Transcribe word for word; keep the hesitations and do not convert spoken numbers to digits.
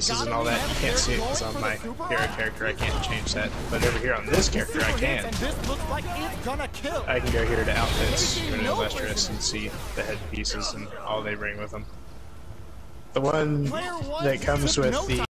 pieces and all that, you can't see it because on my hero character I can't change that. But over here on this character I can. I can go here to outfits, go to illustrious, and see the head pieces and all they bring with them. The one that comes with the